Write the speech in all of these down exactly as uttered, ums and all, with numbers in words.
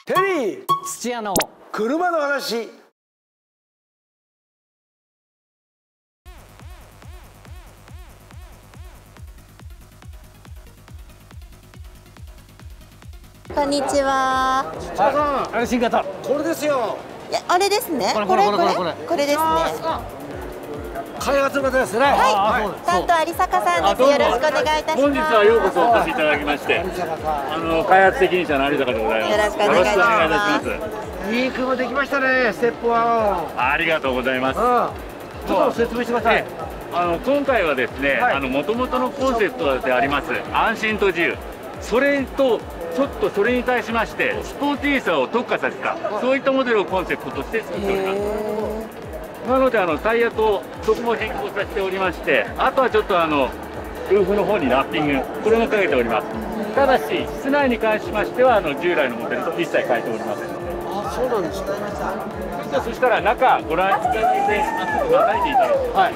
ヘリー土屋の車の話。 こんにちは。 土屋さん、 安心型。 これですよ。 いや、あれですね。 これこれこれこれこれこれですね。 開発型ですね。 はい。担当有坂さんです。よろしくお願いいたします。 本日はようこそお越しいただきまして、あの開発責任者の有坂でございます。 よろしくお願いいたします。 よろしくお願いいたします。 いい車できましたね。ステップワン。 ありがとうございます。 ちょっと説明してください。 あの今回はですね、あの元々のコンセプトであります安心と自由、それとちょっとそれに対しましてスポーティーさを特化させた、そういったモデルをコンセプトとして作っております。なのであのタイヤとそこも変更させておりまして、あとはちょっとあのルーフの方にラッピング、これもかけております。ただし室内に関しましてはあの従来のモデルと一切変えておりません。 あ、そうなんですね。 そしたら中ご覧いただいて、まっすぐまたいでいただいて、はい。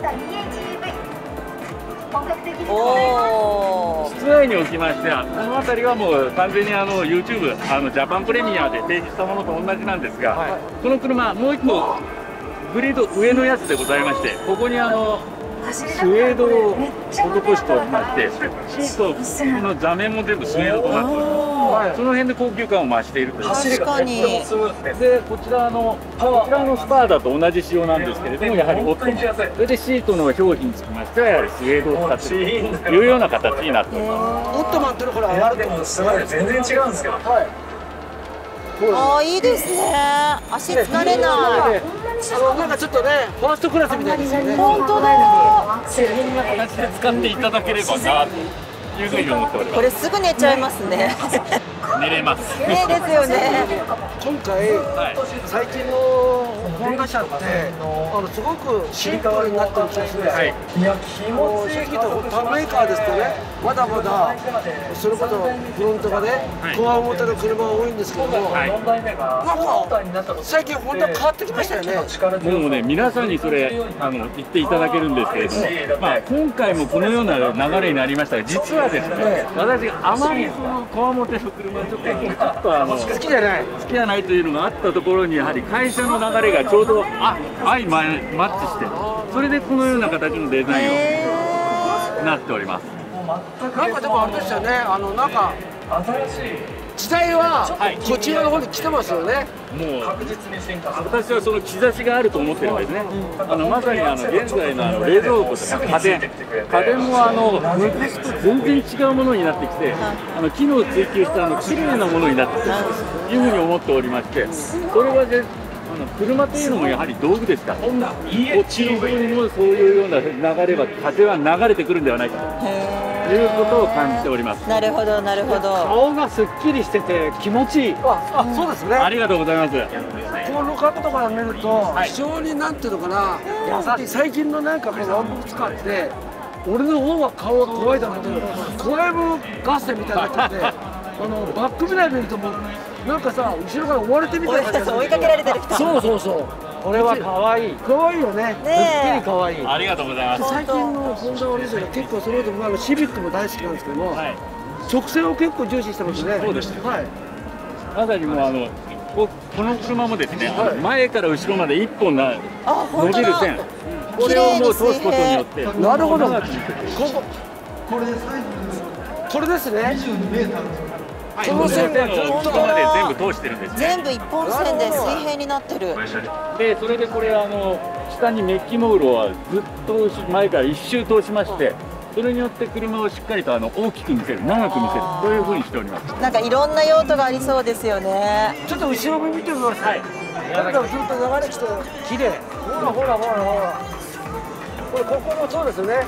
おお。 室内におきましては、この辺りはもう完全にあの YouTube、あのジャパンプレミアで提示したものと同じなんですが、はい、この車もう一個グリード上のやつでございまして、ここにあのスウェードを施しておりまして、シートの座面も全部スウェードとなっております。その辺で高級感を増しているという。 確かに。 でこちらのこちらのスパーダと同じ仕様なんですけれども、やはりオットマン、それでシートの表皮につきましてはやはりスウェードを使っているというような形になっております。 オットマンってのこれ上がるとすごい全然違うんですけど。はい。 ああ、いいですね。足疲れない。 あのなんかちょっとね、ファーストクラスみたいですよね。 本当だ。 そんな形で使っていただければなというふうに思っております。 これすぐ寝ちゃいますね。 寝れます。 ねですよね。 今回、はい、最近のホンダ車ってあのすごくシンプルになってる気がするんですよ。はい、いや気持ちいいけど他メーカーですとね、まだまだそれこそフロントがね、はい、コア表の車が多いんですけども、はい、なんか最近ホンダ変わってきましたよね。 もうね、皆さんにそれあの言っていただけるんですけれども、まあ、今回もこのような流れになりましたが、実はですね、私あまりそのコア表の車ちょっとちょっとあの好きじゃない好きじゃないというのがあったところに、やはり会社の流れがちょうどあ相マッチして、それでこのような形のデザインをなっております。 なんかでもあれですよね、あのなんか時代はこちらの方に来てますよね。 もう私はその兆しがあると思ってるんですね。あのまさにあの現在のあの冷蔵庫とか家電、家電もあの昔と全然違うものになってきて、あの機能を追求したあの綺麗なものになってきてというふうに思っておりまして、それはであの車というのもやはり道具ですから、こっちの方にもそういうような流れは風は流れてくるんではないかということを感じております。 なるほどなるほど。 顔がすっきりしてて気持ちいい。 あ、あ、そうですね。 ありがとうございます。 この角度から見ると非常になんていうのかな、優しい。最近のなんかこのワンボックスカーって俺の方が顔が怖いだろうけど、怖いも合戦みたいになっちゃって、あのバックミラー見るともうなんかさ、後ろから追われてみたいな感じ。 追いかけられてる人。 そうそうそう。 これは可愛い。 可愛いよね。 すっきり可愛い。 ありがとうございます。 最近のホンダを見てると結構その後あのシビックも大好きなんですけども、はい、直線を結構重視してますね。 そうですよ。 はい。 まさにもうあのここの車もですね、はい、前から後ろまで一本な伸びる線、これをもう通すことによって、 なるほど。こここれです。これですね。 この線がずっとまで全部通してるんですね。 全部一本線で水平になってる。 でそれでこれあの下にメッキモールをずっと前から一周通しまして、それによって車をしっかりとあの大きく見せる、長く見せる、そういうふうにしております。 なんかいろんな用途がありそうですよね。 ちょっと後ろも見てください。なんかずっと流れてきて綺麗。ほらほらほらほら。これここもそうですよね。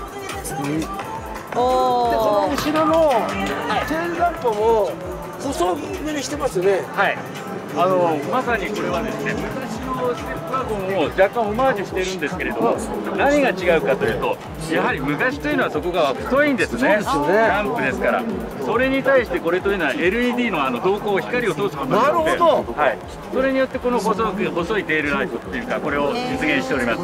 おお。 でこの後ろのテールランプも細めにしてますよね。 はい。あのまさにこれはですね、昔のステップワゴンを若干オマージュしているんですけれども、何が違うかというと、やはり昔というのはそこが太いんですね。ランプですから。それに対してこれというのは エルイーディー のあの導光、光を通すことによって、なるほど。はい。それによってこの細く細いテールライトっていうか、これを実現しております。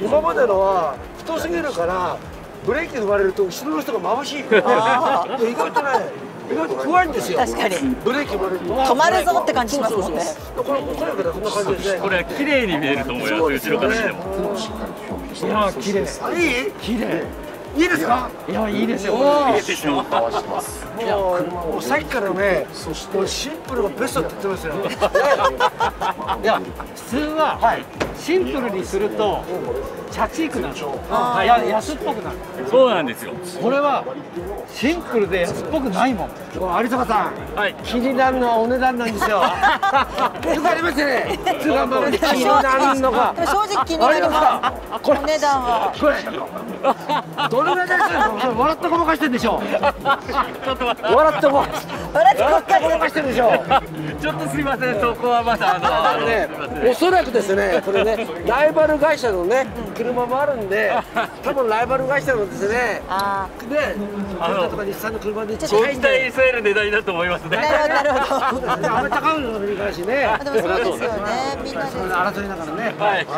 すごくいいことですよね。今までのは太すぎるからブレーキ踏まれると後ろの人が眩しいから意外とね意外と怖いんですよ。 確かにブレーキ踏まれると止まるぞって感じしますもんね。 これこれからこんな感じですね。 これは綺麗に見えると思います。後ろから見ても。 いや綺麗。 あいい？ 綺麗。 いいですか？ いやいいですよ。 もいいでしょう。 うもうさっきからね、もうシンプルがベストって言ってますよ。 いや普通はシンプルにするとチャチークなの。や安っぽくなる。 そうなんですよ。 これはシンプルで安っぽくないもん。 有坂さん、 はい。 気になるのはお値段なんですよ。よくありますよね。通販番組で気になるのが。 でも正直気になります。お値段は。 これどれぐらいですか？笑ってごまかしてるでしょ。 ちょっと待って。 笑ってごま笑ってばっかりごまかしてるでしょ。 ちょっとすいません。そこはまだあのあのねすいませんおそらくですね、これね、ライバル会社のね、車もあるんで、多分ライバル会社のですね、 あで、トヨタとか日産の車でちょっとご期待される値段だと思いますね。 あ。なるほどなるほど。 あんまり高いのもいいからしね。 あでもそうですよね。みんなで。 それで争いながらね。 はい。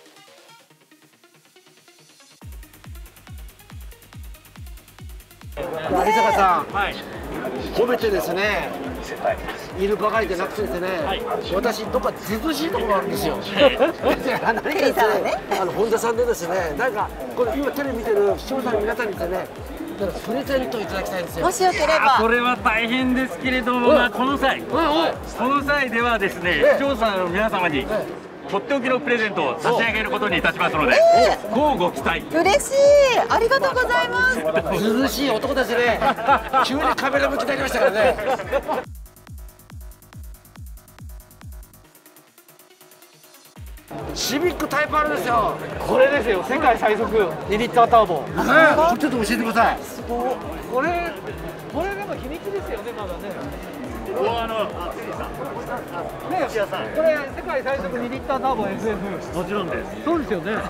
有坂さん、 はい。 褒めてですね、いるばかりじゃなくてですね、私どっか涼しいところがあるんですよ。何かですね、あの本田さんでですね、なんかこれ今テレビ見てる視聴者の皆さんにですね、なんかプレゼントいただきたいんですよ。 もしよければ。 これは大変ですけれども、まあこの際、この際ではですね、視聴者の皆様にとっておきのプレゼントを差し上げることにいたしますので、乞うご期待。 嬉しい。ありがとうございます。 涼しい男ですね。急にカメラ向きになりましたからね。シビックタイプ R ですよ。 これですよ。世界最速にリッターターボ。 ね、ちょっと教えてください。 これこれでも秘密ですよねまだね。 おあのねこれ世界最速にリッターターボ エスエフ。 もちろんです。 そうですよね。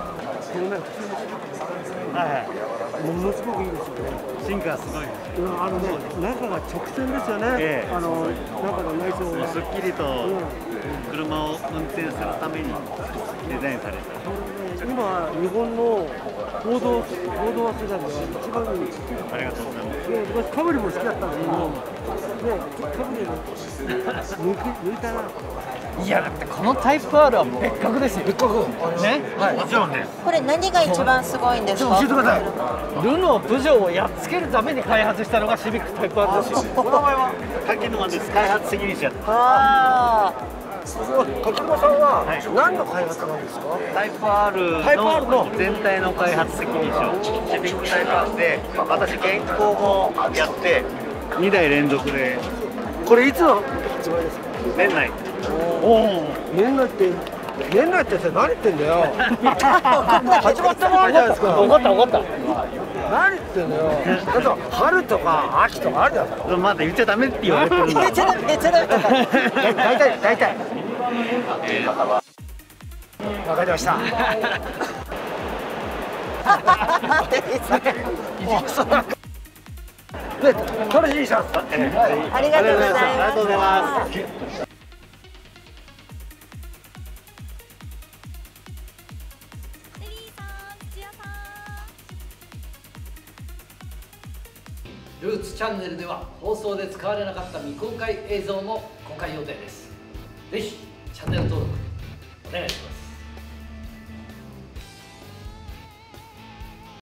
ものすごくいいですよね。 進化すごい。 あのね、中が直線ですよね。 ええあの中の内装が。 すっきりと車を運転するためにデザインされた。 今日本の報道報道世代が一番いい。 ありがとうございます。 ね、私カブリも好きだったんですけど、ね、カブリ抜き抜いたな。 いやだってこのタイプ R は別格ですよ。 別格。 ね。 もちろんです。 これ何が一番すごいんですか。 教えてください。 ルノー、プジョーをやっつけるために開発したのがシビックタイプ R ですよ。 お名前は？ 柿沼です。開発責任者。 あ柿沼さんは何の開発なんですか？ タイプ R タイプ R のの全体の開発責任者。シビックタイプ R で、私原稿もやってにだい連続でこれいつの発売ですか？ 年内。 年内って年内って何言ってんだよ。始まったばかりじゃないですか。 分かった分かった。 何言ってんだよ。だと春とか秋とかあるじゃないですか。 まだ言っちゃダメって言われてるんあ。めっちゃダメめっちゃダメとか。 大体大体。わかりました。で、楽しみにします。 ありがとうございます。 ありがとうございます。 ルーツチャンネルでは放送で使われなかった未公開映像も公開予定です。ぜひチャンネル登録お願いします。